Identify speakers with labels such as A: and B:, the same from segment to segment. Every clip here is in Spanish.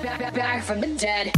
A: back from the dead.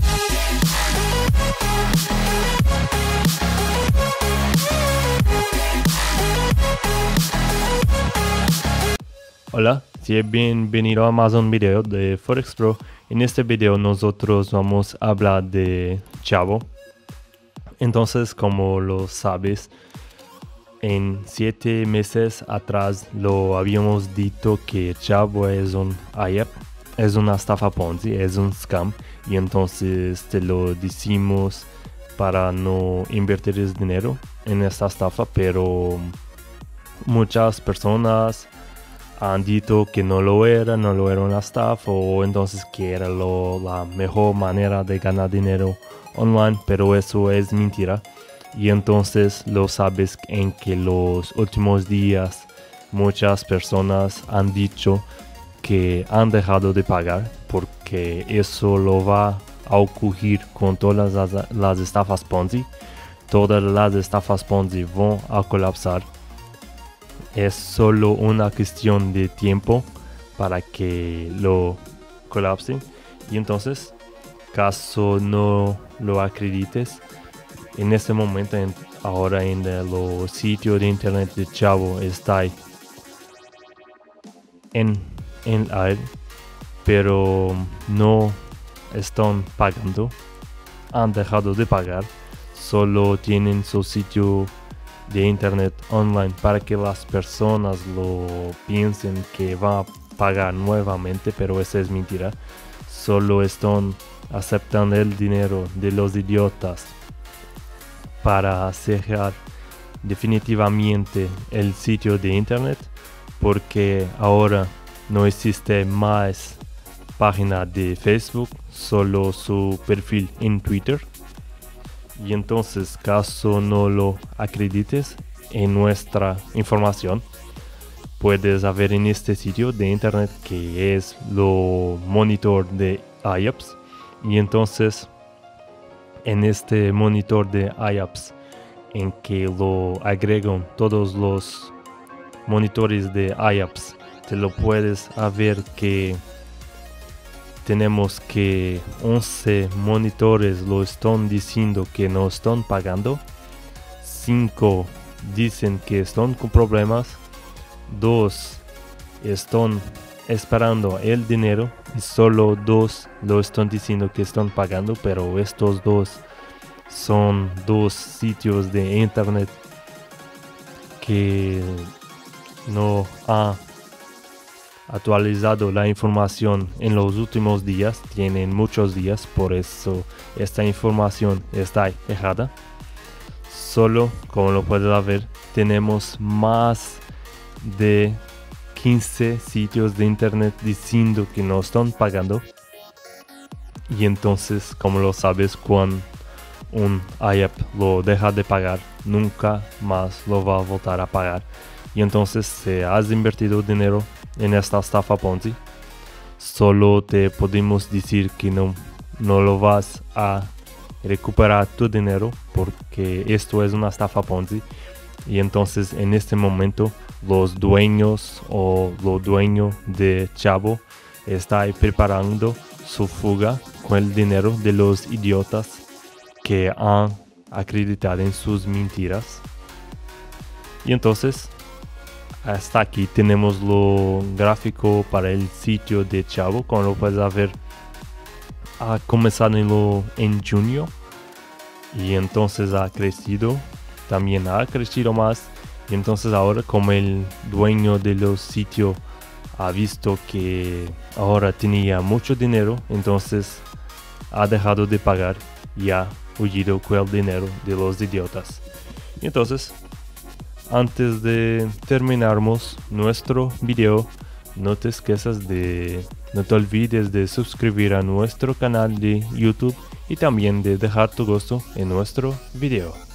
B: Hola, bienvenido a Amazon Video de Forex Pro. En este video nosotros vamos a hablar de Chavo. Entonces, como lo sabes, en 7 meses atrás lo habíamos dicho que Chavo es un IEP, es una estafa Ponzi, es un scam, y entonces te lo decimos para no invertir el dinero en esta estafa, pero muchas personas han dicho que no lo era una estafa, o entonces que era la mejor manera de ganar dinero online, pero eso es mentira. Y entonces lo sabes en que los últimos días muchas personas han dicho que han dejado de pagar porque eso lo va a ocurrir con todas las estafas Ponzi. Todas las estafas Ponzi van a colapsar. Es solo una cuestión de tiempo para que lo colapsen. Y entonces, caso no lo acredites, en este momento, ahora en los sitios de internet de Chavo está en aire, pero no están pagando, han dejado de pagar, solo tienen su sitio de internet online para que las personas lo piensen que van a pagar nuevamente, pero eso es mentira. Solo están aceptando el dinero de los idiotas para cerrar definitivamente el sitio de internet, porque ahora no existe más página de Facebook, solo su perfil en Twitter. Y entonces, caso no lo acredites en nuestra información, puedes ver en este sitio de internet que es lo monitor de IEPs. Y entonces, en este monitor de IEPs, en que lo agregan todos los monitores de IEPs, te lo puedes ver que tenemos que 11 monitores lo están diciendo que no están pagando, 5 dicen que están con problemas, 2 están esperando el dinero y solo 2 lo están diciendo que están pagando, pero estos 2 son 2 sitios de internet que no han actualizado la información en los últimos días, tienen muchos días, por eso esta información está errada. Solo, como lo puedes ver, tenemos más de 15 sitios de internet diciendo que no están pagando. Y entonces, como lo sabes, cuando un IEP lo deja de pagar, nunca más lo va a volver a pagar. Y entonces, si has invertido dinero en esta estafa Ponzi, solo te podemos decir que no lo vas a recuperar tu dinero, porque esto es una estafa Ponzi. Y entonces, en este momento, los dueños o los dueños de Chavo están preparando su fuga con el dinero de los idiotas que han acreditado en sus mentiras. Y entonces, hasta aquí tenemos lo gráfico para el sitio de Chavo. Como lo puedes ver, ha comenzado en junio y entonces ha crecido, también ha crecido más. Y entonces ahora, como el dueño de los sitios ha visto que ahora tenía mucho dinero, entonces ha dejado de pagar y ha huido con el dinero de los idiotas. Y entonces, antes de terminarmos nuestro video, no te olvides de suscribir a nuestro canal de YouTube y también de dejar tu gusto en nuestro video.